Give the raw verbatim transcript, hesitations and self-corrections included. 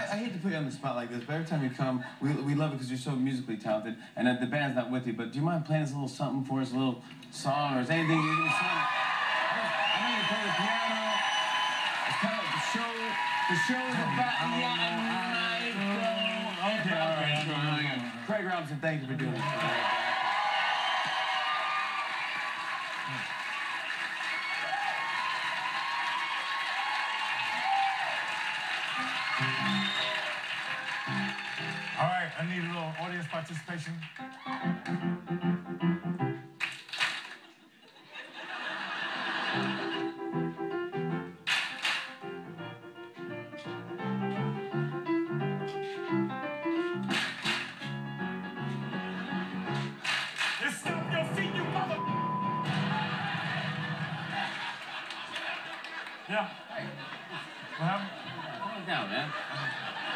I, I hate to put you on the spot like this, but every time you come, we, we love it because you're so musically talented, and uh, the band's not with you, but do you mind playing us a little something for us, a little song, or is anything you can sing? I know you play the piano. It's kind of like the show. The show is about night. Okay, all right, all right. Craig Robinson, thank you for doing this. All right, I need a little audience participation. Just stop your feet, you mother... Yeah. Hey. What happened? Calm down, man.